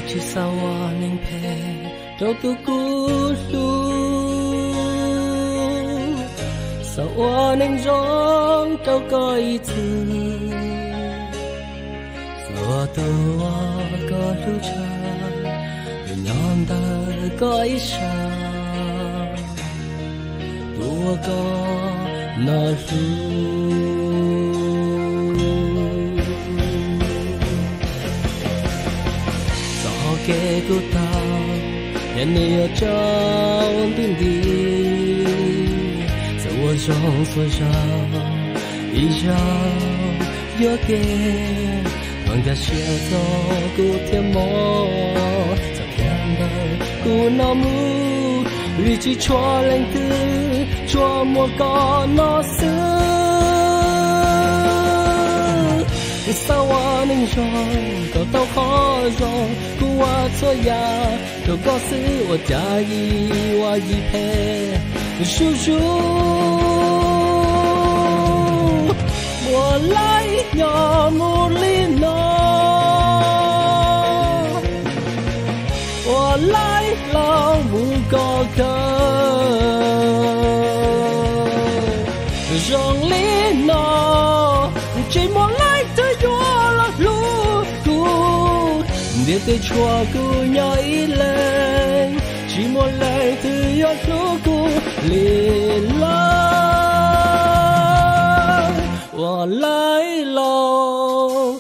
chỉ sao nên phê đâu tu cú su sao nên rong đâu có ý thứ sao tôi có lúc cha vì nhóm ta có ý sao tôi có nói kể của tao hiện nay trong tim đi giờ我总说着一着有给放下写作古天魔在天的古脑木日记错冷的琢磨个脑子sao我能用都都好用不我错呀都告诉我假意我一陪叔叔我来要努力呢我来老不够格让你呢寂寞来的有了路途别对错过要一类寂寞来的有路途离了我来了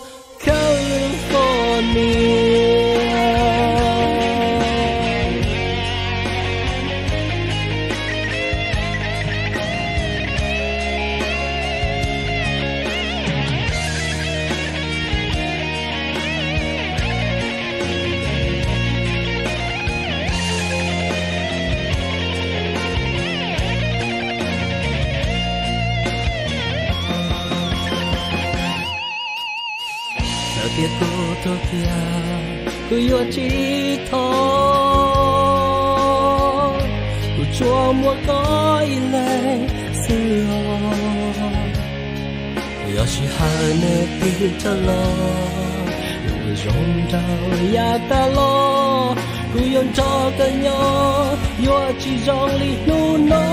California tiếc cô tôi kia cô yêu chỉ thôi cô cho mua có lên xưa yêu chỉ hai nơi đi cho lo yêu rong rau ya ta lo cô yêu cho ta nhau yêu chỉ rong li nu nó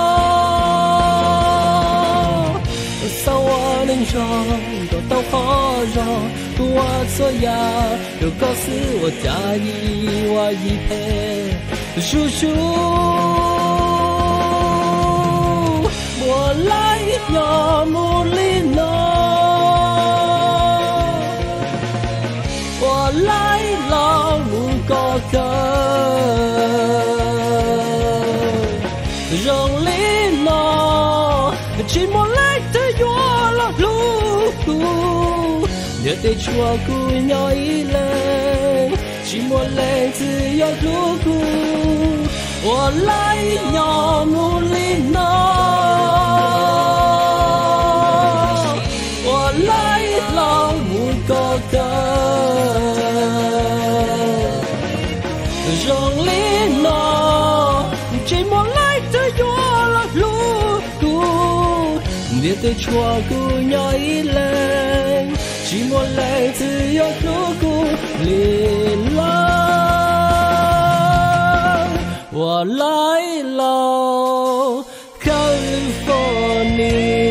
sao anh rong都都好让我错呀，又告诉我假意我一陪叔叔，我来要努力呢，我来老路高歌，让你呢，寂寞来的有了路途。nhớ tới chùa của nhau ý lên chỉ một lần tự do lúc cu我来要努力呢我来老母高歌让你呢寂寞来的有了路途nhớ tới chùa của nhau ý lên chỉ một lời tự do lúc cu离了我来了 California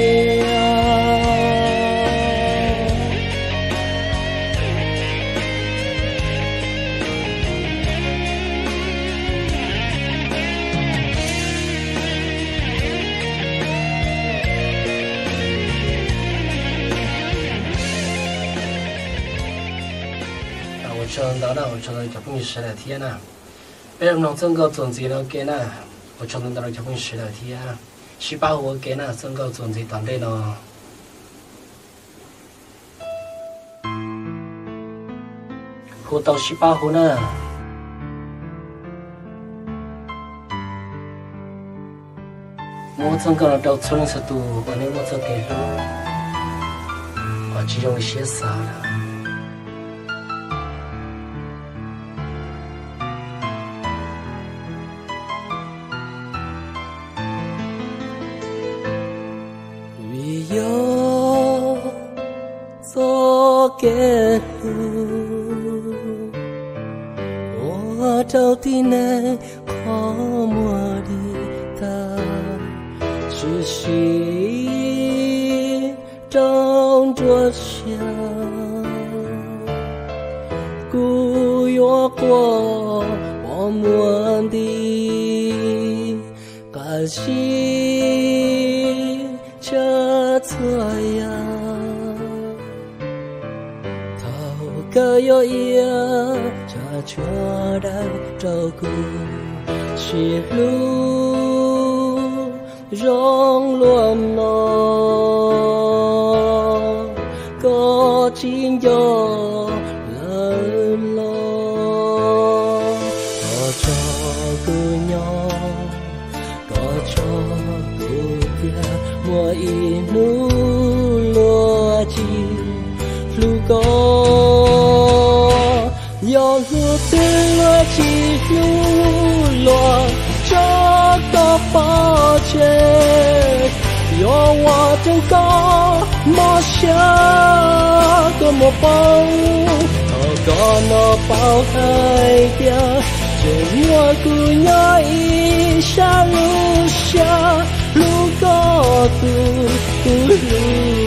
到了，我觉得就不用10来天了。别人弄整个种子了给呢，我觉得到了就不用10来天，18号我给呢，整个种子团队了。活到18号呢，我整个到村是多，我那我这给路，我只用些啥了。给路， thì nên khó mùa đi ta chỉ xí trong chúa xa cú yo qua bỏ muôn đi cả xí cha thôi ya cơ yo ia cha chúa đã trao cù chỉ lu rong luom nó có chín gió lớn lo có cho cứ nhỏ có cho cứ kia mùa inu lúa chi lu có yo hư tư lúa chi lu lúa cho có bao che yo hoa trên có mò xa có một bông có nó bao hai kia trên hoa cứ nhai xa lu có tu lu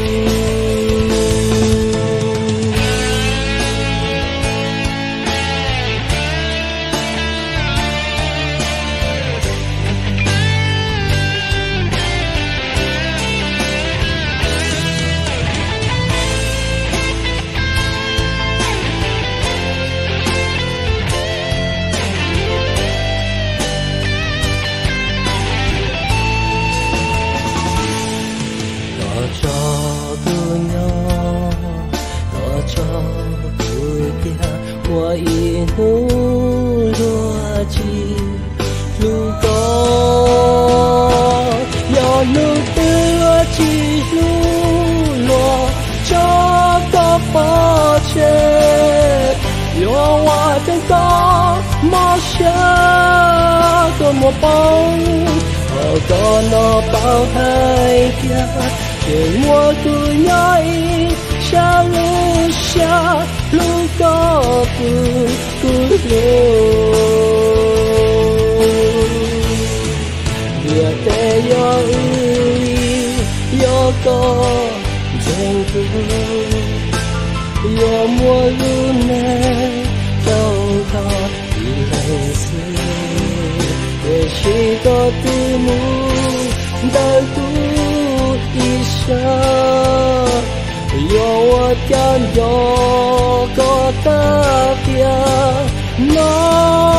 mùa inu lúa chi lu có yo nu lúa chi lu lúa cho có bao che yo hoa trên có mò xa có một bông có nó bao hai kia trên mùa cứ nhai xa lu có cứ vừa té yo có dành cứ yo mùa lu nè đâu có đi lên xưa để chỉ có tư mu đời tu đi xa yo chan yo có ta kia nó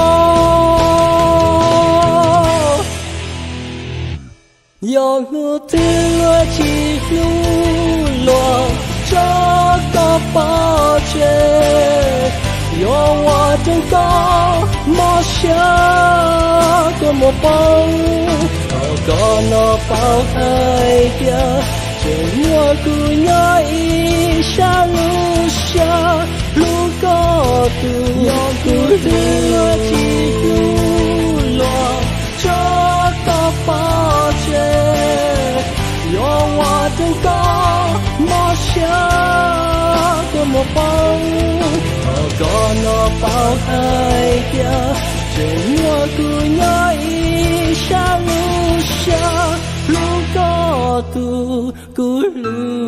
yo ngư tư chỉ lu lo cho có bao che yo hoa trên có mò xa có một bông có nó bao hai kia trên mùa cứ nhai xa lu có tu cứ lúa chỉ lu lo cho có bao che yo hoa trên có mò xa có một bông có nó bao hai kia trên mùa cứ nhai xa lu có tu cứ lu